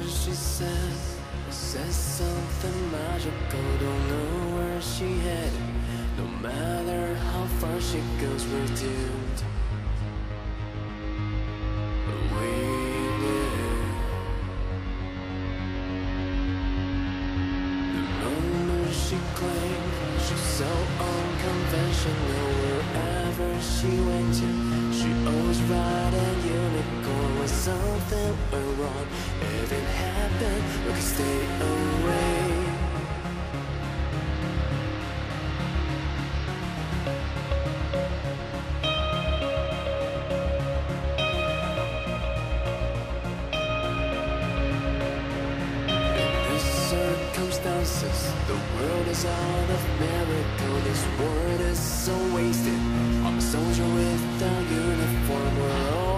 she says something magical. Don't know where she headed. No matter how far she goes, we're doomed. We knew. The moment she claimed, she's so unconventional. Wherever she went to, she always ride a unicorn. When something went wrong, if it happened, we could stay away. Circumstances, the world is out of miracle. This world is so wasted. I'm a soldier with a uniform. We're all